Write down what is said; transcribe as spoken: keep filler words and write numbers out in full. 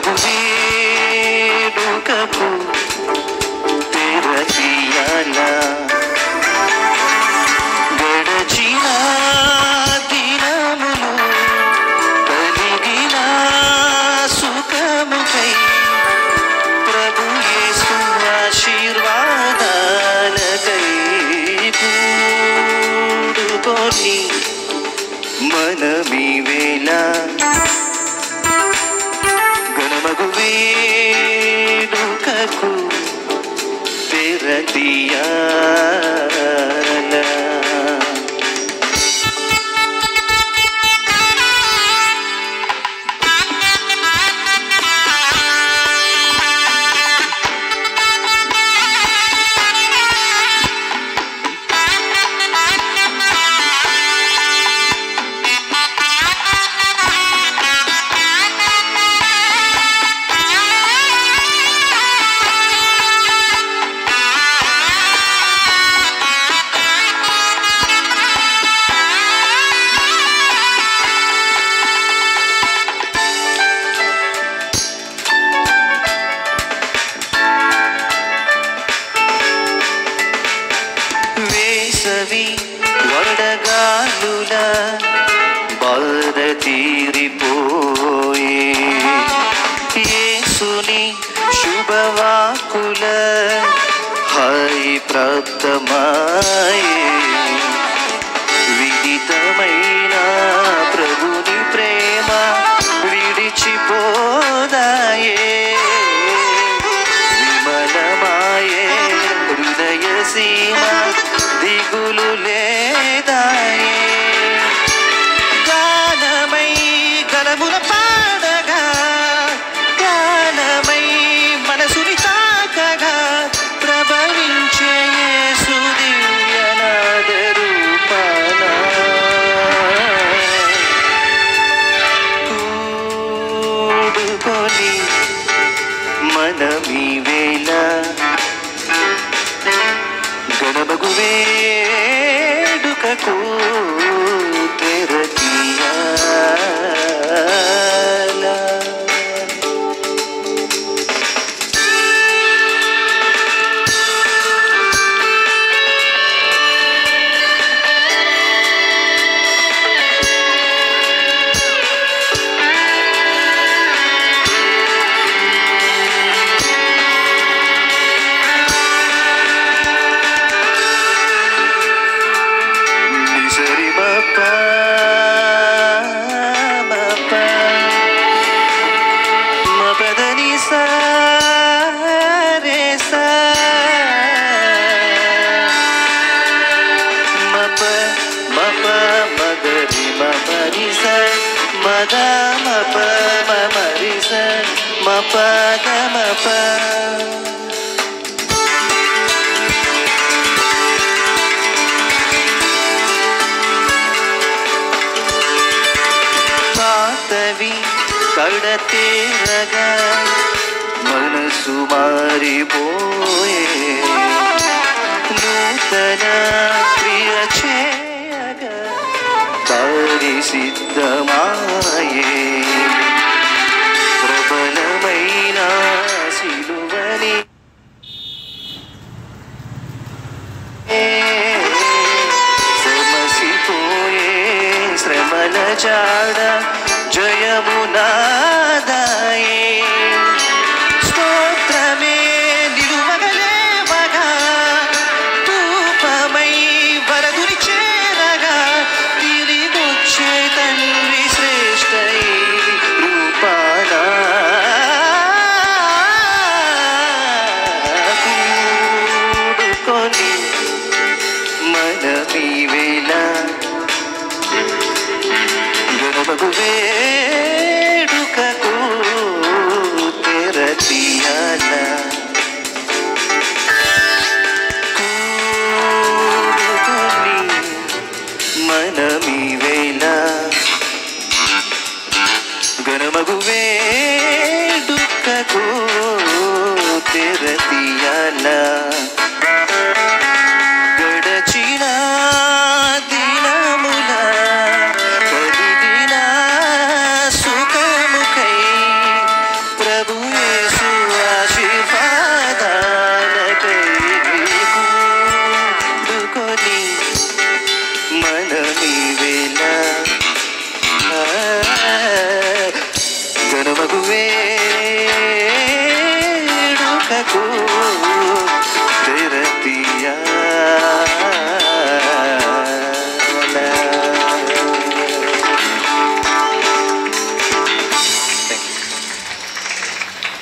గణమగు వేడుకకు తెరతీయాలా గడచిన దినములు కలిగిన సుఖముకై ప్రభు యేసు ఆశీర్వాదాలకై కూడుకొని మనమీ వేళ గణమగు వేడుకకు తెరతీయాలా వడగాలుల బాధ తీరిపోయే యేసుని శుభవాకుల హాయి ప్రాప్తమాయే విదితమైన ప్రభుని ప్రేమ విడిచిపోదాయే విమలమాయే హృదయ సీమ దిగులు లేదాయే గానమై గలముల పాడగా గానమై మనసుని తాకగా ప్రభవించే యేసు దివ్యనాద రూపాన కూడుకొని మనమీ వేళ గణమగు వేడుకకు తెరతీయాలా పాతవి కడతేరగా మనసు మారిపోయే నూతన క్రియ చేయగా దారి సిద్ధమాయే ప్రబలమైన సిలువని సమసిపోయే శ్రమల జాడ జయమునాదాయే స్తోత్రమే నిలువగలేవగా ధూపమై వరదుని చేరగా తిరిగొచ్చే తండ్రి శ్రేష్ఠ రూపాన కూడుకొని మనమీ వేళ గణమగు వేడుకకు తెరతీయాలా కూడుకొని మనమీ వేళ గణమగు వేడుకకు తెరతీయాలా